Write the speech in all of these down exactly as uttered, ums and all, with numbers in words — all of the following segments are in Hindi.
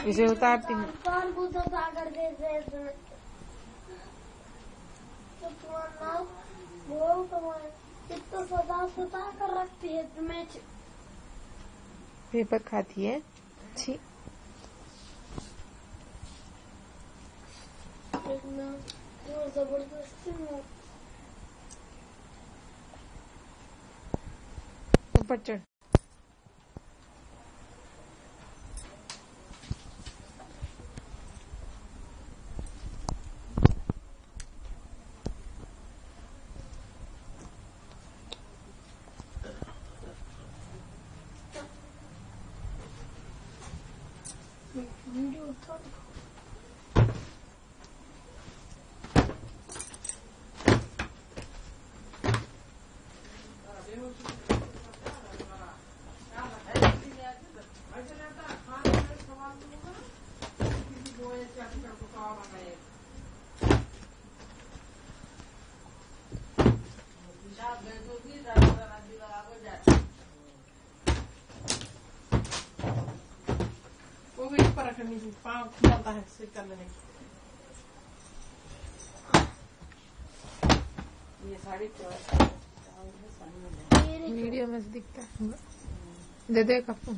इसे उतारती हूँ। इतना सदा सता कर रखती है तुम्हें। पेपर खाती है। छी जबरदस्ती ऊपर चढ़। वो भी ऊपर रखनी थी, पाँव खुलता है से कर लेने की। ये साड़ी वीडियो में दिखता है। दे दे कपूर।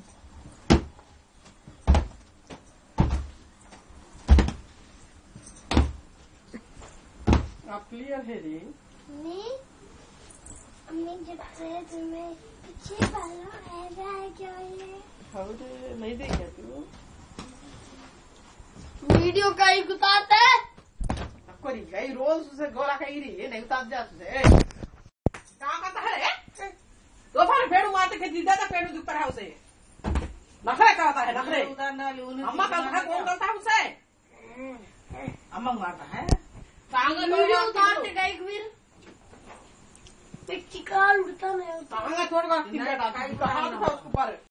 आप क्लियर है रे? नहीं, अम्मी जब से तुम्हें पीछे बालों ऐसा है क्या ये? हाँ रे, नहीं देखा तू? वीडियो का ही उतारते है? कोई गई रोज उसे गोरा कहीं रही नहीं उतार जा तुझे। क्या करता है? दोपहर पेड़ मारते के जीता था पेड़ ऊपर है उसे। नखरे करता है नखरे। अम्मा का नखरा कौन करता है उसे? अम्मा मारता है। वीडियो उतारते गई फिर चिकार उड़ता नहीं। छोड़ कर हाथ उठा उसके ऊपर।